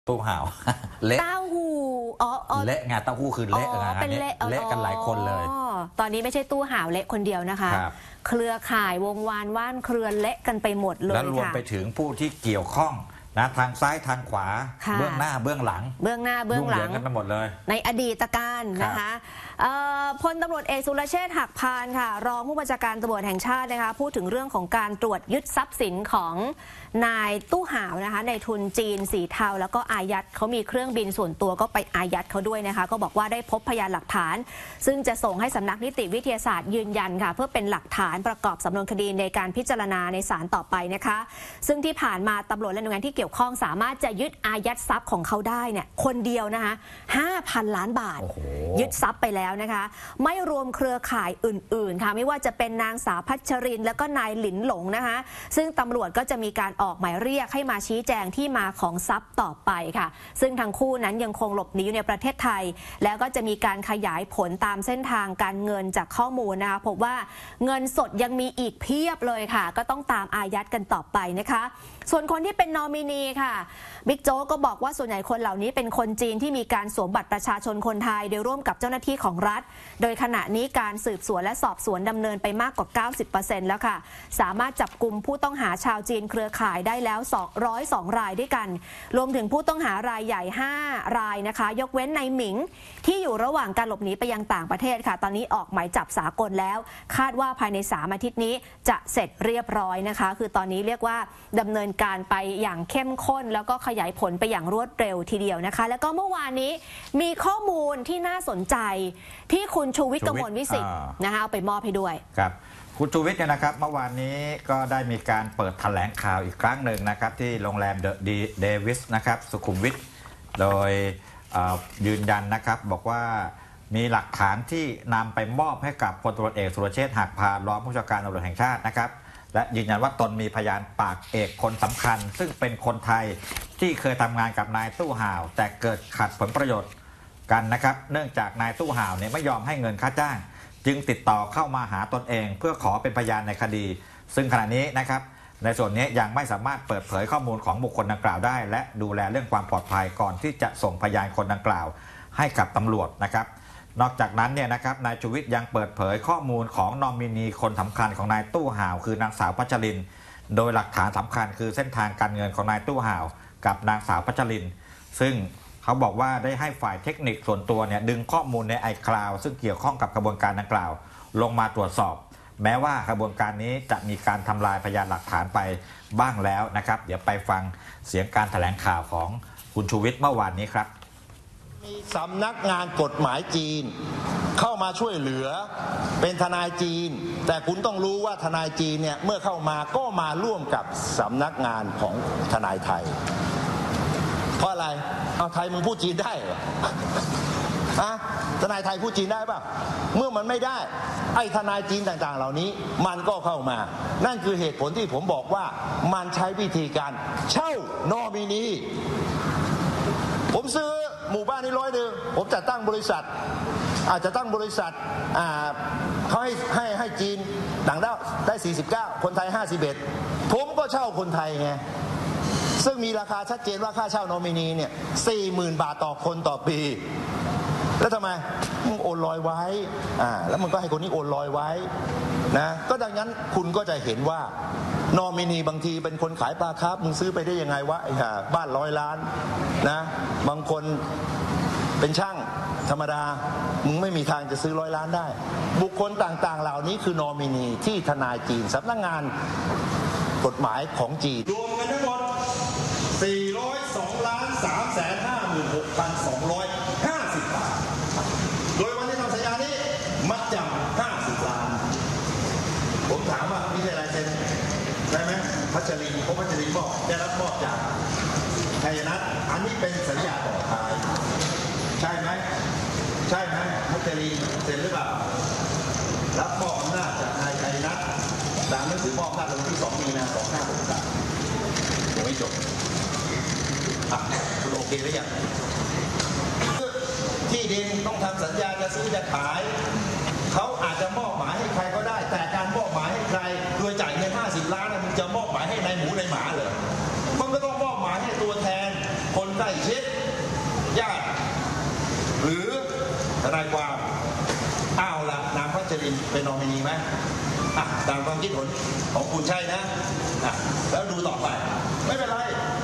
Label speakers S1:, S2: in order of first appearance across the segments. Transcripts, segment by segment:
S1: ตู้ห่าวเละ
S2: เต้าหู้
S1: เละงานเต้าหู้คือเละงานนี้เละกันหลายคนเลย
S2: ตอนนี้ไม่ใช่ตู้ห่าวเละคนเดียวนะคะเครือข่ายวงวานว่านเครือเละกันไปหมดเลยค่ะ
S1: แล้วรวมไปถึงผู้ที่เกี่ยวข้องนะทางซ้ายทางขวาเบื้องหน้าเบื้องหลัง
S2: เบื้องหน้าเบื้องหลัง
S1: กันไปหมดเลย
S2: ในอดีตการนะคะพลตำรวจเอกสุรเชษฐ์หักพานค่ะรองผู้บัญชาการตำรวจแห่งชาตินะคะพูดถึงเรื่องของการตรวจยึดทรัพย์สินของนายตู้ห่าวนะคะในทุนจีนสีเทาแล้วก็อายัดเขามีเครื่องบินส่วนตัวก็ไปอายัดเขาด้วยนะคะก็บอกว่าได้พบพยานหลักฐานซึ่งจะส่งให้สำนักนิติวิทยาศาสตร์ยืนยันค่ะเพื่อเป็นหลักฐานประกอบสำนวนคดีในการพิจารณาในศาลต่อไปนะคะซึ่งที่ผ่านมาตำรวจและหน่วยงานที่เกี่ยวข้องสามารถจะยึดอายัดทรัพย์ของเขาได้เนี่ยคนเดียวนะคะ 5,000 ล้านบาทยึดทรัพย์ไปแล้วนะคะไม่รวมเครือข่ายอื่นๆค่ะไม่ว่าจะเป็นนางสาวพัชรินแล้วก็นายหลินหลงนะคะซึ่งตำรวจก็จะมีการออกหมายเรียกให้มาชี้แจงที่มาของทรัพย์ต่อไปค่ะซึ่งทั้งคู่นั้นยังคงหลบหนีอยู่ในประเทศไทยแล้วก็จะมีการขยายผลตามเส้นทางการเงินจากข้อมูลนะคะพบว่าเงินสดยังมีอีกเพียบเลยค่ะก็ต้องตามอายัดกันต่อไปนะคะส่วนคนที่เป็นนอมินีค่ะบิ๊กโจ๊กก็บอกว่าส่วนใหญ่คนเหล่านี้เป็นคนจีนที่มีการสวมบัตรประชาชนคนไทยโดยร่วมกับเจ้าหน้าที่ของรัฐโดยขณะนี้การสืบสวนและสอบสวนดำเนินไปมากกว่า 90% แล้วค่ะสามารถจับกุมผู้ต้องหาชาวจีนเครือข่ายได้แล้ว202 รายด้วยกันรวมถึงผู้ต้องหารายใหญ่5 รายนะคะยกเว้นนายหมิงที่อยู่ระหว่างการหลบหนีไปยังต่างประเทศค่ะตอนนี้ออกหมายจับสากลแล้วคาดว่าภายใน3 อาทิตย์นี้จะเสร็จเรียบร้อยนะคะคือตอนนี้เรียกว่าดำเนินการไปอย่างเข้มข้นแล้วก็ขยายผลไปอย่างรวดเร็วทีเดียวนะคะแล้วก็เมื่อวานนี้มีข้อมูลที่น่าสนใจที่คุณชูวิทย์กมลวิสิทธิ์นะคะเอาไปมอบให้ด้วย
S1: ครับคุณชูวิทย์เนี่ยนะครับเมื่อวานนี้ก็ได้มีการเปิดแถลงข่าวอีกครั้งหนึ่งนะครับที่โรงแรมเดอะเดวิสนะครับสุขุมวิทโดยยืนยันนะครับบอกว่ามีหลักฐานที่นำไปมอบให้กับพลตำรวจเอกสุรเชษฐ์หักพานรองผู้บัญชาการตำรวจแห่งชาตินะครับและยืนยันว่าตนมีพยานปากเอกคนสำคัญซึ่งเป็นคนไทยที่เคยทำงานกับนายตู้ห่าวแต่เกิดขัดผลประโยชน์กันนะครับเนื่องจากนายตู้ห่าวเนี่ยไม่ยอมให้เงินค่าจ้างจึงติดต่อเข้ามาหาตนเองเพื่อขอเป็นพยานในคดีซึ่งขณะนี้นะครับในส่วนนี้ยังไม่สามารถเปิดเผยข้อมูลของบุคคลดังกล่าวได้และดูแลเรื่องความปลอดภัยก่อนที่จะส่งพยานคนดังกล่าวให้กับตำรวจนะครับนอกจากนั้นเนี่ยนะครับนายชูวิทย์ยังเปิดเผยข้อมูลของนอมินีคนสำคัญของนายตู้ห่าวคือนางสาวพัชรินโดยหลักฐานสำคัญคือเส้นทางการเงินของนายตู้ห่าวกับนางสาวพัชรินซึ่งเขาบอกว่าได้ให้ฝ่ายเทคนิคส่วนตัวเนี่ยดึงข้อมูลใน iCloud ซึ่งเกี่ยวข้องกับกระบวนการดังกล่าวลงมาตรวจสอบแม้ว่ากระบวนการนี้จะมีการทำลายพยานหลักฐานไปบ้างแล้วนะครับเดี๋ยวไปฟังเสียงการแถลงข่าวของคุณชูวิทย์เมื่อวานนี้ครับ
S3: มีสำนักงานกฎหมายจีนเข้ามาช่วยเหลือเป็นทนายจีนแต่คุณต้องรู้ว่าทนายจีนเนี่ยเมื่อเข้ามาก็มาร่วมกับสำนักงานของทนายไทยเพราะอะไรเอาไทยมึงพูดจีนได้เหรอทนายไทยพูดจีนได้ป่ะเมื่อมันไม่ได้ไอ้ทนายจีนต่างๆเหล่านี้มันก็เข้ามานั่นคือเหตุผลที่ผมบอกว่ามันใช้วิธีการเช่านอมินีผมซื้อหมู่บ้านนี้100ผมจะตั้งบริษัทอาจจะตั้งบริษัทเขาให้จีนต่างด้าวได้49คนไทย51ผมก็เช่าคนไทยไงซึ่งมีราคาชัดเจนว่าค่าเช่านอมินีเนี่ย 40,000 บาทต่อคนต่อปีแล้วทำไมมึงโอนลอยไว้แล้วมึงก็ให้คนนี้โอนลอยไว้นะก็ดังนั้นคุณก็จะเห็นว่านอมินีบางทีเป็นคนขายปลาคาร์ฟมึงซื้อไปได้ยังไงวะไอ้ห่าบ้าน100 ล้านนะบางคนเป็นช่างธรรมดามึงไม่มีทางจะซื้อ100 ล้านได้บุคคลต่างๆเหล่านี้คือนอมินีที่ทนายจีนสำนักงานกฎหมายของจีนรวมกันทั้งหมด402,356,250 บาทโดยวันที่ทำสัญญานี้มัดจำ50 ล้านผมถามว่ามีลายเซ็นได้ไหมพัชรินผมพัชรินบอกได้รับมอบจากไทยนัทอันนี้เป็นสัญญาต่อท้ายใช่ไหมพัชรินเซ็นหรือเปล่ารับมอบอำนาจจากนายไทยนัทตามหนังสือมอบอำนาจลงที่2 มีนา 2563ยังไม่จบคุณโอเคหรือยังที่ดินต้องทำสัญญาจะซื้อจะขายเขาอาจจะมอบหมายให้ใครก็ได้แต่การมอบหมายให้ใครโดยจ่ายเงิน50 ล้านมันจะมอบหมายให้นายหมูนายหมาเหรอมันก็ต้องมอบหมายให้ตัวแทนคนใกล้ล้ชิดญาติหรือทนายความเอาละนางพัชรินเป็นนอมินีไหมตามความคิดเห็นของคุณใช่นะแล้วดูต่อไปไม่เป็นไร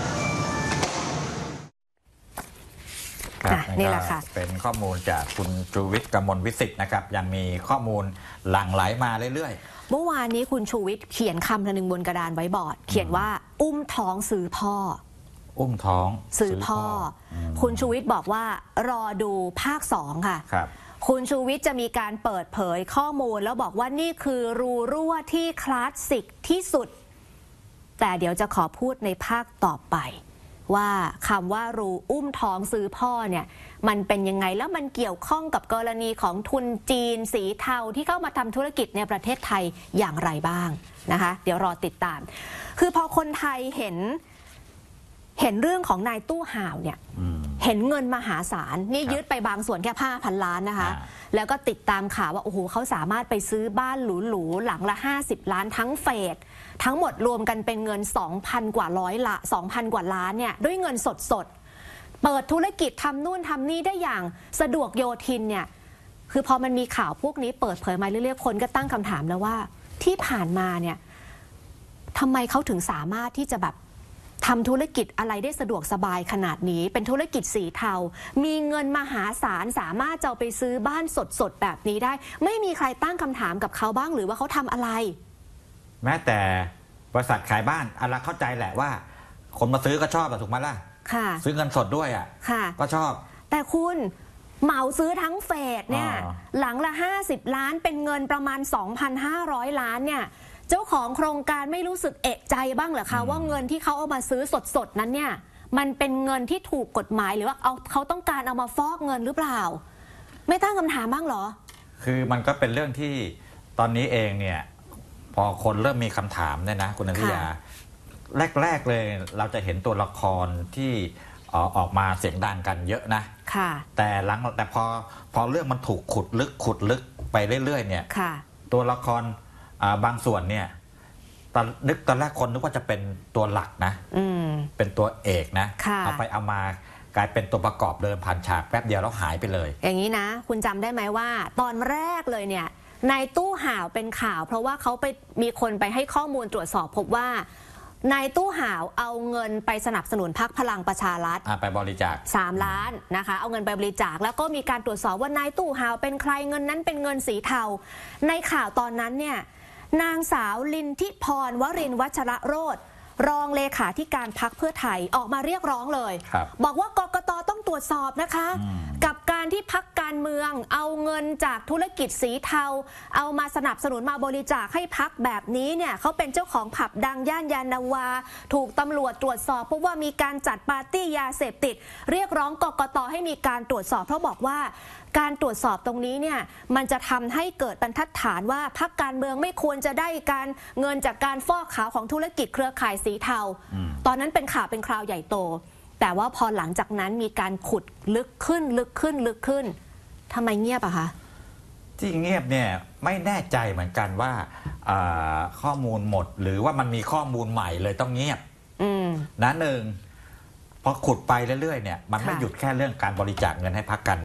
S2: นี่แหละค่ะ
S1: เป็นข้อมูลจากคุณชูวิทย์กมลวิสิทธิ์นะครับยังมีข้อมูลหลั่งไหลมาเรื่อย
S2: ๆเมื่อวานนี้คุณชูวิทย์เขียนคำหนึ่งบนกระดานไว้บอร์ดเขียนว่าอุ้มท้องซื้อพ่อ
S1: อุ้มท้อง
S2: ซื้อพ่อคุณชูวิทย์บอกว่ารอดูภาค2ค่ะ
S1: ครับ
S2: คุณชูวิทย์จะมีการเปิดเผยข้อมูลแล้วบอกว่านี่คือรูรั่วที่คลาสสิกที่สุดแต่เดี๋ยวจะขอพูดในภาคต่อไปว่าคำว่ารูอุ้มท้องซื้อพ่อเนี่ยมันเป็นยังไงแล้วมันเกี่ยวข้องกับกรณีของทุนจีนสีเทาที่เข้ามาทำธุรกิจในประเทศไทยอย่างไรบ้างนะคะเดี๋ยวรอติดตามคือพอคนไทยเห็นเรื่องของนายตู้ห่าวเนี่ยเห็นเงินมหาศาลนี่ยึดไปบางส่วนแค่5,000 ล้านนะคะแล้วก็ติดตามข่าวว่าโอ้โหเขาสามารถไปซื้อบ้านหรูๆหลังละ50 ล้านทั้งเฟสทั้งหมดรวมกันเป็นเงิน 2,000 กว่าล้านเนี่ยด้วยเงินสดๆเปิดธุรกิจทำนู่นทำนี่ได้อย่างสะดวกโยทินเนี่ยคือพอมันมีข่าวพวกนี้เปิดเผยมาเรื่อยๆคนก็ตั้งคำถามแล้วว่าที่ผ่านมาเนี่ยทำไมเขาถึงสามารถที่จะแบบทำธุรกิจอะไรได้สะดวกสบายขนาดนี้เป็นธุรกิจสีเทามีเงินมหาศาลสามารถจะไปซื้อบ้านสดๆแบบนี้ได้ไม่มีใครตั้งคำถามกับเขาบ้างหรือว่าเขาทำอะไร
S1: แม้แต่บริษัทขายบ้านอะไรเข้าใจแหละว่าคนมาซื้อก็ชอบถูกไหมล่ะค่ะซื้อเงินสดด้วยค่ะก็ชอบ
S2: แต่คุณเหมาซื้อทั้งเฟสเนี่ยหลังละ50 ล้านเป็นเงินประมาณ 2,500 ล้านเนี่ยเจ้าของโครงการไม่รู้สึกเอะใจบ้างเหรอคะว่าเงินที่เขาเอามาซื้อสดๆนั้นเนี่ยมันเป็นเงินที่ถูกกฎหมายหรือว่าเขาต้องการเอามาฟอกเงินหรือเปล่าไม่ตั้งคำถามบ้างเหรอ
S1: คือมันก็เป็นเรื่องที่ตอนนี้เองเนี่ยพอคนเริ่มมีคำถามเนี่ยนะคุณอนุญาแรกๆเลยเราจะเห็นตัวละครที่ออกมาเสียงดังกันเยอะนะแต่พอเรื่องมันถูกขุดลึกไปเรื่อยๆเนี่ยตัวละครบางส่วนเนี่ยตอนแรกคนนึกว่าจะเป็นตัวหลักนะเป็นตัวเอกนะเอาไปเอามากลายเป็นตัวประกอบเดินผ่านฉากแป๊บเดียวแล้วหายไปเลย
S2: อย่างนี้นะคุณจำได้ไหมว่าตอนแรกเลยเนี่ยนายตู้ห่าวเป็นข่าวเพราะว่าเขาไปมีคนไปให้ข้อมูลตรวจสอบพบว่านายตู้ห่าวเอาเงินไปสนับสนุนพรรคพลังประชารัฐ
S1: ไปบริจาค
S2: 3 ล้านนะคะเอาเงินไปบริจาคแล้วก็มีการตรวจสอบว่านายตู้ห่าวเป็นใครเงินนั้นเป็นเงินสีเทาในข่าวตอนนั้นเนี่ยนางสาวลินทิพรวรินทร์วัชรโรจน์รองเลขาธิการพรรคเพื่อไทยออกมาเรียกร้องเลยบอกว่ากกต.ต้องตรวจสอบนะคะกับการที่พรรคการเมืองเอาเงินจากธุรกิจสีเทาเอามาสนับสนุนมาบริจาคให้พรรคแบบนี้เนี่ยเขาเป็นเจ้าของผับดังย่านยานนาวาถูกตำรวจตรวจสอบพบว่ามีการจัดปาร์ตี้ยาเสพติดเรียกร้องกกต.ให้มีการตรวจสอบเพราะบอกว่าการตรวจสอบตรงนี้เนี่ยมันจะทำให้เกิดบรรทัดฐานว่าพรรคการเมืองไม่ควรจะได้การเงินจากการฟอกขาวของธุรกิจเครือข่ายสีเทาตอนนั้นเป็นข่าวเป็นคราวใหญ่โตแต่ว่าพอหลังจากนั้นมีการขุดลึกขึ้นทำไมเงียบอะคะ
S1: ที่เงียบเนี่ยไม่แน่ใจเหมือนกันว่าข้อมูลหมดหรือว่ามันมีข้อมูลใหม่เลยต้องเงียบนะหนึ่งพอขุดไปเรื่อยๆเนี่ยมันไม่หยุดแค่เรื่องการบริจาคเงินให้พรรคการ